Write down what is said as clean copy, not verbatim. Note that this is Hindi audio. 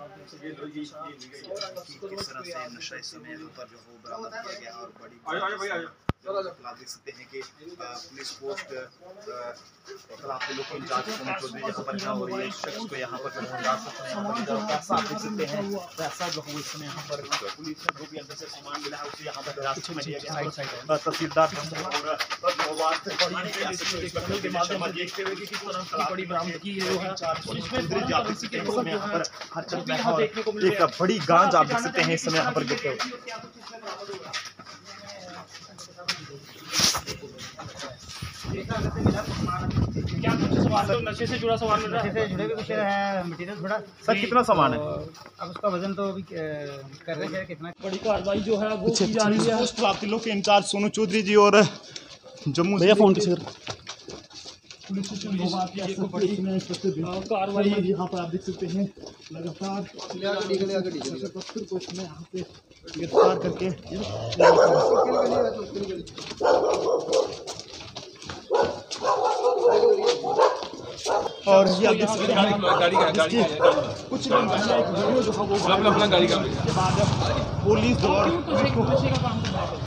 किस तरह से नशा इस समय यहाँ पर जो हो बरामद किया गया और बड़ी आप देख सकते हैं कि police post local incharge Sonu Chaudhary यहाँ पर हो रही है। इस शख्स को यहाँ पर पैसा आप देख सकते हैं, पैसा जो है इस समय यहाँ पर पुलिस ने जो भी अंदर से सामान मिला है उसे यहाँ पर हिरासत में लिया गया है। तहसीलदार के माध्यम से देखते हुए कि किस तरह बड़ी बरामदगी एक बड़ी गांज आप देख सकते हैं इस समय यहाँ पर गिरते हुए। क्या कुछ सवाल तो नशे से जुड़ा सवाल मिल रहा है? नशे से जुड़े भी कुछ है मटेरियल थोड़ा। सर कितना सामान है? अब उसका वजन तो अभी कर रहे हैं कितना। बड़ी कार्रवाई जो है वो की जा रही है। पोस्ट जिलों के इंचार्ज सोनू चौधरी जी और जम्मू भैया फोन किसी पुलिस कार्रवाई यहाँ पर आप देख सकते हैं लगातार को इसमें यहाँ पे गिरफ्तार करके और ये आप देख सकते हैं कुछ दिन पहले एक वीडियो जो है वो अपना गाड़ी का पुलिस